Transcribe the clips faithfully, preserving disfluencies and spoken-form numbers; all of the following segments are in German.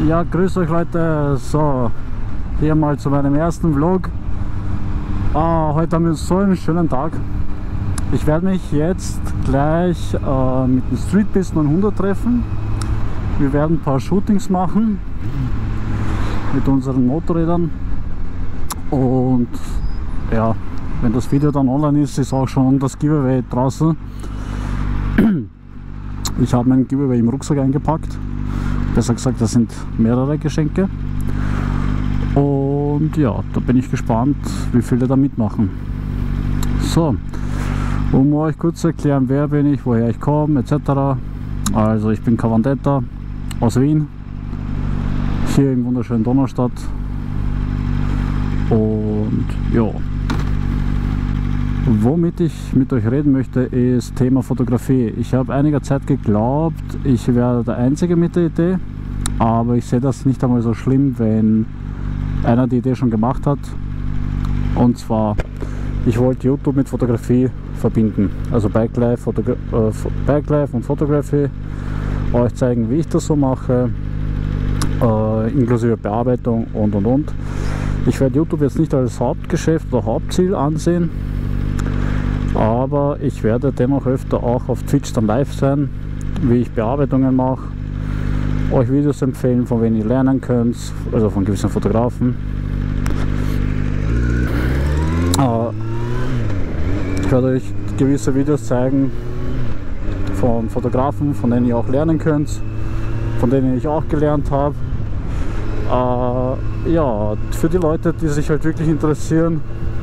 Ja, grüß euch Leute, so, hier mal zu meinem ersten Vlog. Ah, heute haben wir so einen schönen Tag. Ich werde mich jetzt gleich äh, mit dem Streetbiz neunhundert treffen. Wir werden ein paar Shootings machen mit unseren Motorrädern. Und ja, wenn das Video dann online ist, ist auch schon das Giveaway draußen. Ich habe mein Giveaway im Rucksack eingepackt. Besser gesagt, das sind mehrere Geschenke. Und ja, da bin ich gespannt, wie viele da mitmachen. So, um euch kurz zu erklären, wer bin ich, woher ich komme, et cetera. Also ich bin Cavandetta aus Wien, hier im wunderschönen Donaustadt. Und ja, womit ich mit euch reden möchte, ist Thema Fotografie. Ich habe einiger Zeit geglaubt, ich wäre der Einzige mit der Idee, aber ich sehe das nicht einmal so schlimm, wenn einer die Idee schon gemacht hat. Und zwar, ich wollte YouTube mit Fotografie verbinden, also Bikelife, Fotogra äh, Bikelife und Fotografie, euch zeigen, wie ich das so mache, äh, inklusive Bearbeitung und und und. Ich werde YouTube jetzt nicht als Hauptgeschäft oder Hauptziel ansehen, aber ich werde dennoch öfter auch auf Twitch dann live sein, wie ich Bearbeitungen mache, euch Videos empfehlen, von wem ihr lernen könnt, also von gewissen Fotografen. Ich werde euch gewisse Videos zeigen von Fotografen, von denen ihr auch lernen könnt, von denen ich auch gelernt habe. Äh, ja, für die Leute, die sich halt wirklich interessieren,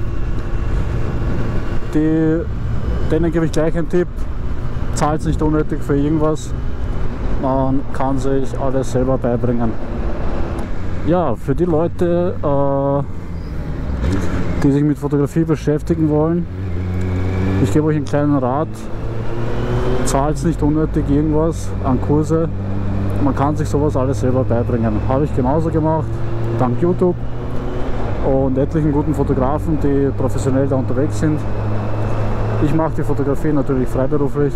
die, denen gebe ich gleich einen Tipp: zahlt nicht unnötig für irgendwas, man kann sich alles selber beibringen. Ja, für die Leute, äh, die sich mit Fotografie beschäftigen wollen, ich gebe euch einen kleinen Rat: zahlt nicht unnötig irgendwas an Kurse, man kann sich sowas alles selber beibringen. Habe ich genauso gemacht, dank YouTube und etlichen guten Fotografen, die professionell da unterwegs sind. Ich mache die Fotografie natürlich freiberuflich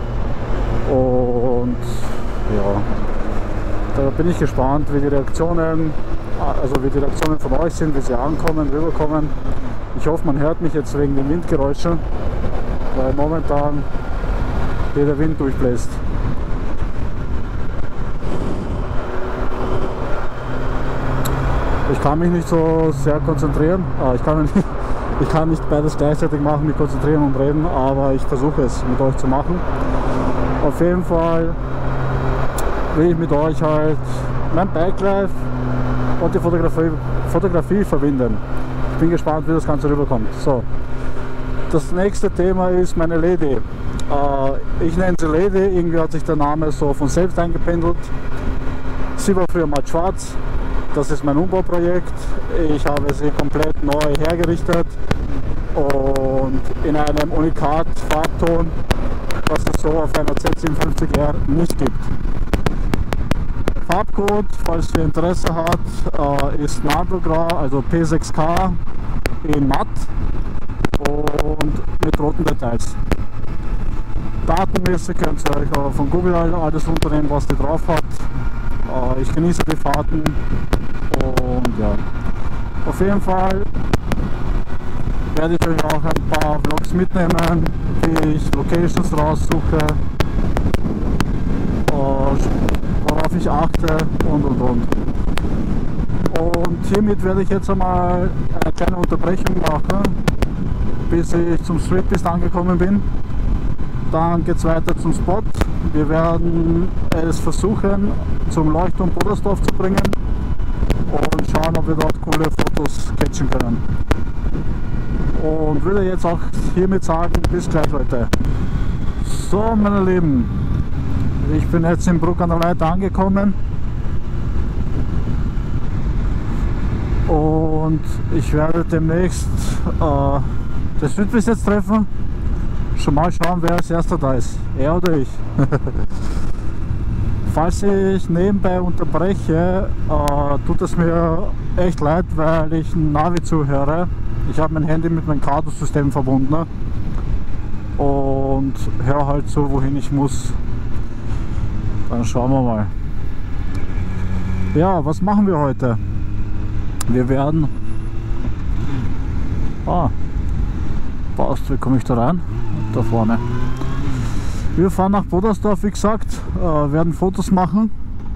und ja, da bin ich gespannt, wie die Reaktionen, also wie die Reaktionen von euch sind, wie sie ankommen, rüberkommen. Ich hoffe, man hört mich jetzt wegen den Windgeräuschen, weil momentan hier der Wind durchbläst. Ich kann mich nicht so sehr konzentrieren, ich kann, nicht, ich kann nicht beides gleichzeitig machen, mich konzentrieren und reden, aber ich versuche es mit euch zu machen. Auf jeden Fall will ich mit euch halt mein Bikelife und die Fotografie, Fotografie verbinden. Ich bin gespannt, wie das Ganze rüberkommt. So, das nächste Thema ist meine Lady. Äh, ich nenne sie Lady, irgendwie hat sich der Name so von selbst eingependelt. Sie war früher mal schwarz. Das ist mein Umbauprojekt. Ich habe sie komplett neu hergerichtet und in einem Unikat-Farbton, was es so auf einer Z siebenundfünfzig R nicht gibt. Farbcode, falls ihr Interesse habt, ist Nadelgrau, also P sechs K in matt und mit roten Details. Datenmäßig könnt ihr euch auch von Google alles unternehmen, was die drauf hat. Ich genieße die Fahrten und ja, auf jeden Fall werde ich euch auch ein paar Vlogs mitnehmen, wie ich Locations raussuche, worauf ich achte und und und. Und hiermit werde ich jetzt einmal eine kleine Unterbrechung machen, bis ich zum Streetbiz angekommen bin. Dann geht es weiter zum Spot. Wir werden es versuchen, zum Leuchtturm Bodersdorf zu bringen und schauen, ob wir dort coole Fotos catchen können. Und würde jetzt auch hiermit sagen, bis gleich Leute. So meine Lieben, ich bin jetzt in Bruck an der Leiter angekommen und ich werde demnächst äh, das Streetbiz jetzt treffen. Schon mal schauen, wer als erster da ist, er oder ich. Falls ich nebenbei unterbreche, äh, tut es mir echt leid, weil ich ein Navi zuhöre. Ich habe mein Handy mit meinem Cardo-System verbunden und höre halt so, wohin ich muss. Dann schauen wir mal. Ja, was machen wir heute? Wir werden... Ah, passt, wie komme ich da rein? Da vorne. Wir fahren nach Bodersdorf, wie gesagt, äh, werden Fotos machen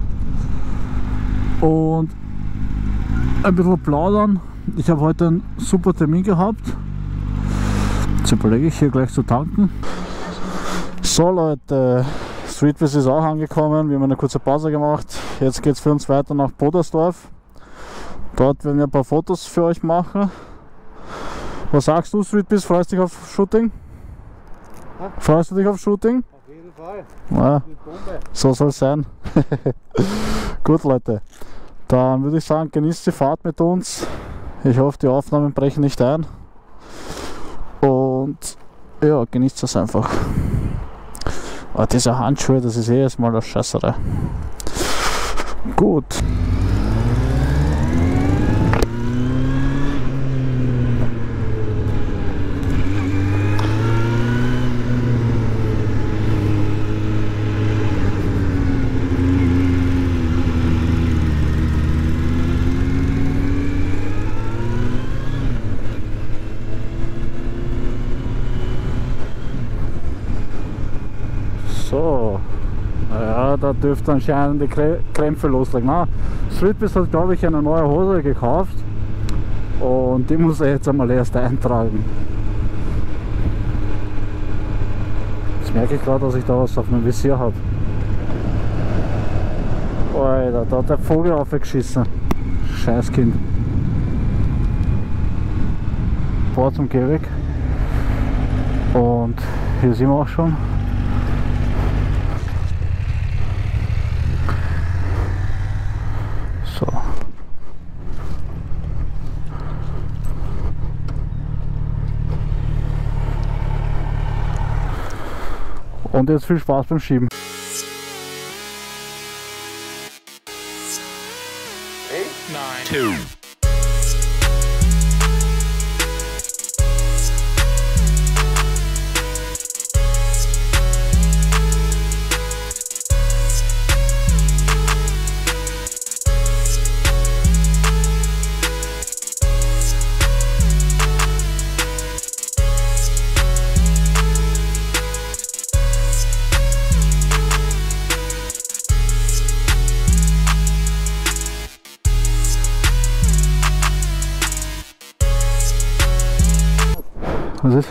und ein bisschen plaudern. Ich habe heute einen super Termin gehabt. Jetzt überlege ich hier gleich zu tanken. So Leute, Streetbiz ist auch angekommen. Wir haben eine kurze Pause gemacht. Jetzt geht es für uns weiter nach Bodersdorf. Dort werden wir ein paar Fotos für euch machen. Was sagst du, Streetbiz? Freust du dich auf Shooting? Ha? Freust du dich auf Shooting? Auf jeden Fall. Ja, so soll es sein. Gut Leute, dann würde ich sagen, genießt die Fahrt mit uns. Ich hoffe, die Aufnahmen brechen nicht ein. Und ja, genießt das einfach. Aber diese Handschuhe, das ist eh erstmal das Scheißere. Gut. So, ja, da dürfte anscheinend die Krä Krämpfe loslegen. Na, Streetbiz hat, glaube ich, eine neue Hose gekauft und die muss er jetzt einmal erst eintragen. Jetzt merke ich gerade, dass ich da was auf meinem Visier habe. Alter, da hat der Vogel aufgeschissen. Scheißkind. Boah, zum Gehweg. Und hier sind wir auch schon. So. Und jetzt viel Spaß beim Schieben. Eight, nine, two. Was ist?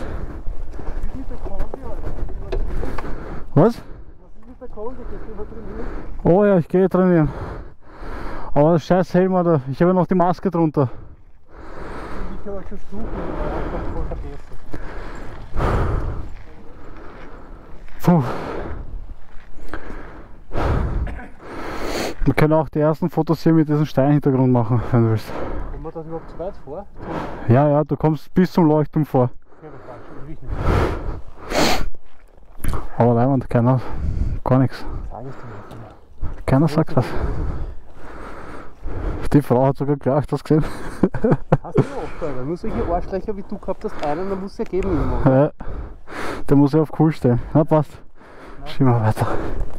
Was? Oh ja, ich gehe trainieren. Aber das scheiß Helm, Alter. Ich habe ja noch die Maske drunter. Ich habe schon suchen, voll vergessen. Puh. Wir können auch die ersten Fotos hier mit diesem Steinhintergrund machen, wenn du willst. Kommt man das überhaupt zu weit vor? Ja, ja, du kommst bis zum Leuchtturm vor. Ja, das war schon nicht. Aber Leimand, keiner, gar nichts. Sag ich dir nicht. Keiner sagt was. Die Frau hat sogar gelacht, hast du gesehen? Hast du ja oft, Alter. Nur solche Arschlöcher wie du gehabt hast, einen, dann muss es ja geben irgendwann. Ja, der muss ja auf cool stehen. Na, passt. Schieben wir weiter.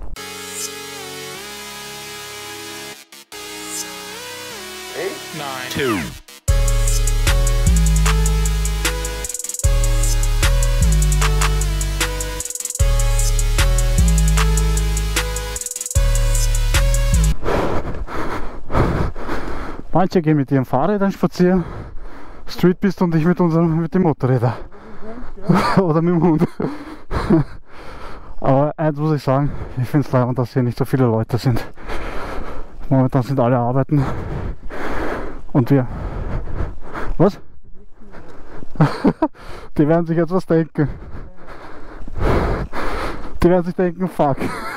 Eight, nine, two. Manche gehen mit ihren Fahrrädern spazieren, Streetbiz und ich mit unserem mit dem Motorräder. Oder mit dem Hund. Aber eins muss ich sagen, ich finde es leid, dass hier nicht so viele Leute sind. Momentan sind alle arbeiten. Und wir. Was? Die werden sich jetzt was denken. Die werden sich denken, fuck.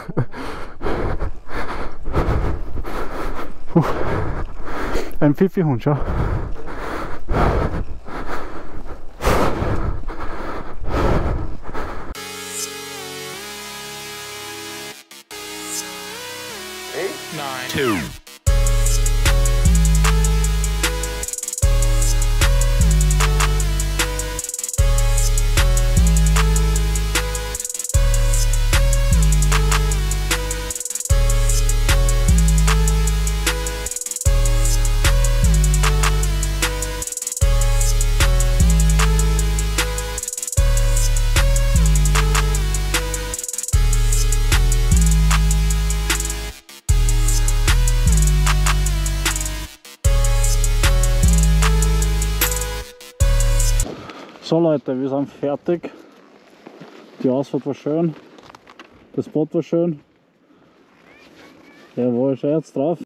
Puh. Ein Pfiffi-Hund, schau. Eight, nine, two. So Leute, wir sind fertig. Die Ausfahrt war schön. Das Boot war schön. Jawohl, schau jetzt drauf.